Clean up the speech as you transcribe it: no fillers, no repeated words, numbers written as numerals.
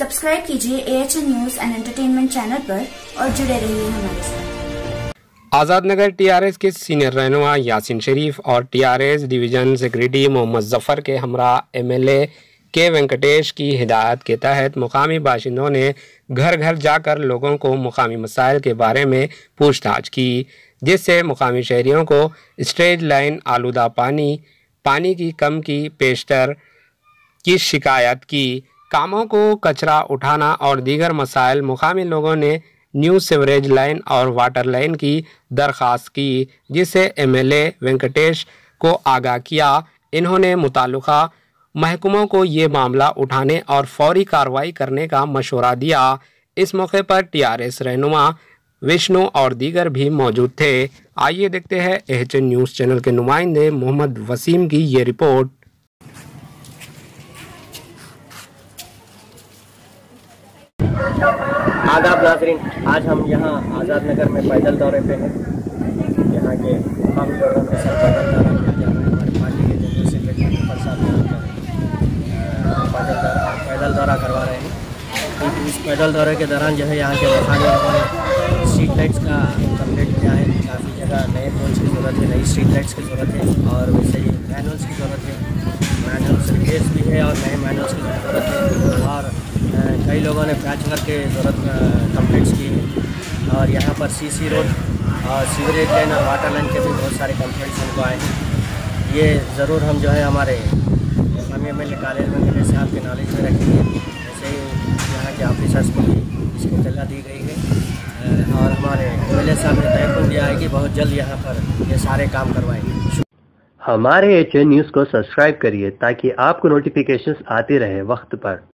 Subscribe कीजिए AHN news and entertainment channel पर और जुड़े रहिए हमारे साथ। आज़ाद नगर टीआरएस के सीनियर रहनुमा यासीन शरीफ और TRS division secretary Mohammed Zafar के हमरा MLA के वेंकटेश की हिदायत के तहत मुकामी बाशिंदों ने घर घर जाकर लोगों को मुकामी मसाइल के बारे में पूछताछ की, जिससे मुकामी शहरियों को स्ट्रेट लाइन, आलूदा पानी की कम की पेशतर की शिकायत की। कामों को कचरा उठाना और दीगर मसाइल मुकामी लोगों ने न्यू सीवरेज लाइन और वाटर लाइन की दरख्वास्त की, जिससे MLA वेंकटेश को आगाह किया। इन्होंने मुताल्लिका महकमों को ये मामला उठाने और फौरी कार्रवाई करने का मशवरा दिया। इस मौके पर TRS रहनुमा विष्णु और दीगर भी मौजूद थे। आइए देखते हैं AHN न्यूज़ चैनल के नुमाइंदे मोहम्मद वसीम की ये रिपोर्ट। आदाब नाज़रीन, आज हम यहाँ आज़ाद नगर में पैदल दौरे पे हैं। यहाँ के मुकामी लोगों के साथ हमारी पार्टी के जनरल सेक्रेटरी पैदल दौरा करवा रहे हैं। क्योंकि इस पैदल दौरे के दौरान जो है यहाँ के मुकामी लोगों ने स्ट्रीट लाइट्स का कंप्लीट किया है। काफ़ी जगह नए पोल्स की ज़रूरत है, नई स्ट्रीट लाइट्स की ज़रूरत है और वैसे ही मैनुअल्स की ज़रूरत है। मैनुअल्स रिप्लेस भी है और नए मैनुअल्स की ज़रूरत है और कई लोगों ने पैच वर्क के ज़रूरत कंप्लीट्स की है। और यहाँ पर CC रोड और सीवरेज लाइन और वाटर लाइन के भी बहुत सारे कंप्लीट्स हमको आए हैं। ये ज़रूर हम जो है हमारे मुकामी MLA काले वेंकटेश साहब के नॉलेज में रखेंगे। ऐसे ही यहाँ के ऑफिसर्स को भी इसकी इत्तला दी गई है और हमारे MLA साहब ने तयक़ुन दिया है कि बहुत जल्द यहाँ पर ये सारे काम करवाएंगे। हमारे AHN न्यूज़ को सब्सक्राइब करिए ताकि आपको नोटिफिकेशंस आते रहे वक्त पर।